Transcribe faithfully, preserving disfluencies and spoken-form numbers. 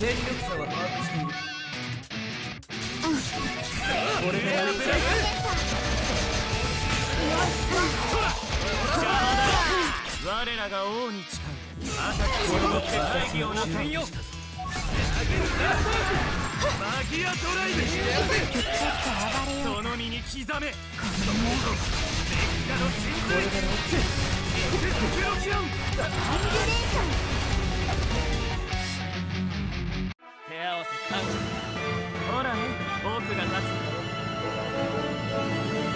戦力差は把握している。これでやるべきだ。我らが王に誓う。朝日を持って会議をなせんよ。マギアドライブ。その身に刻め。このメガの神髄。これでロッチ。プロキロン。手合わせ感謝。ほらね、僕が勝つ。